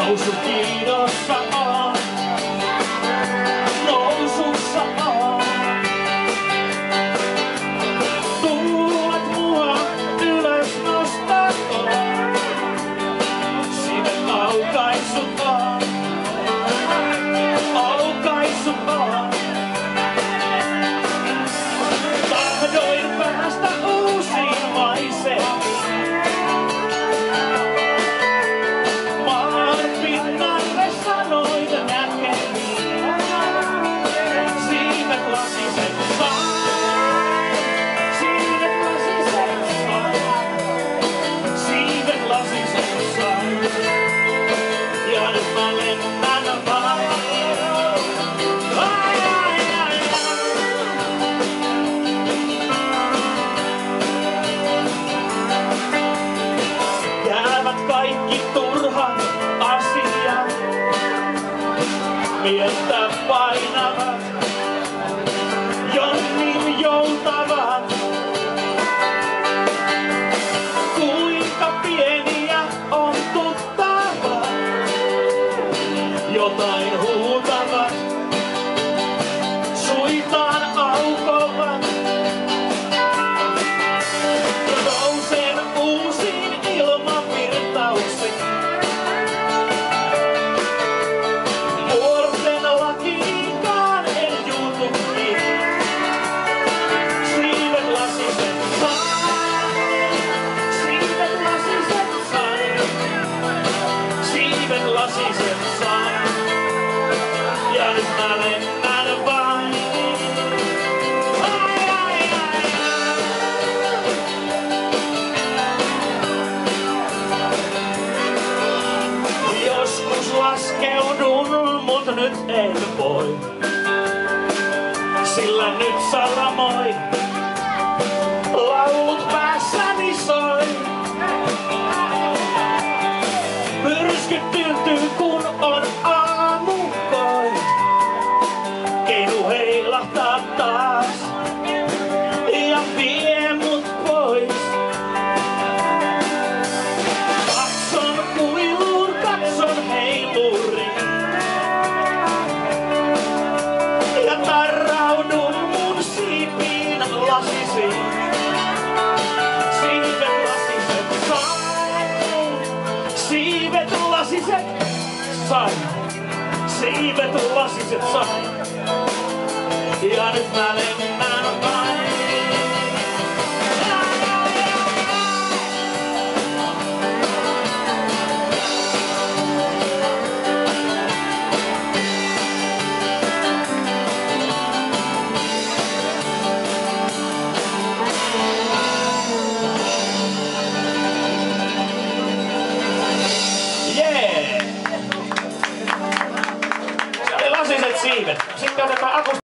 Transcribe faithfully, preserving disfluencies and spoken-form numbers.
Nousu kiidossa on, nousussa on. Tuulet mua ylös nostakoon, sinne aukaisu on, aukaisu on. Tahdoin päästä uusiin maisempiin. Kaikki turhat asiat mieltä painavat, jonnin joutavat. Kuinka pieniä on tuttavat, jotain huutavat, suitaan aukovat. Nousen uusiin ilmavirtauksiin. Vuorten lakiinkaan en juutu kiinni. Siivet lasiset sain, siivet lasiset sain, siivet lasiset sain. Ja nyt mä lennän vain. Ai, ai, ai, ai. Joskus laskeudun, mut nyt en voi, sillä nyt salamoi, laulut päässäni soi. Myrskyt tyyntyy kun on aamukoi, keinu heilahtaa taas ja vie mut pois. Katson kuiluun, katson heilurin ja tarraudun mun siipiin lasisiin. Siivet lasiset sain, siivet lasiset sain, siivet lasiset sain. Ja nyt mä lennän.